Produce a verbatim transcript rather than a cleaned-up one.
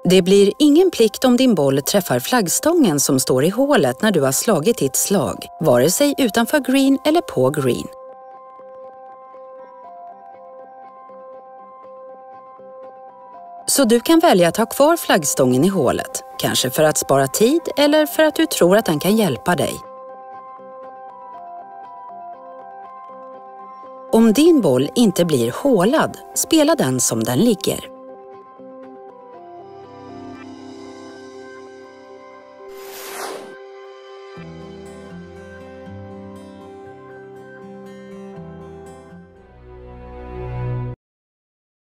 Det blir ingen plikt om din boll träffar flaggstången som står i hålet när du har slagit ditt slag, vare sig utanför green eller på green. Så du kan välja att ha kvar flaggstången i hålet, kanske för att spara tid eller för att du tror att den kan hjälpa dig. Om din boll inte blir hålad, spela den som den ligger.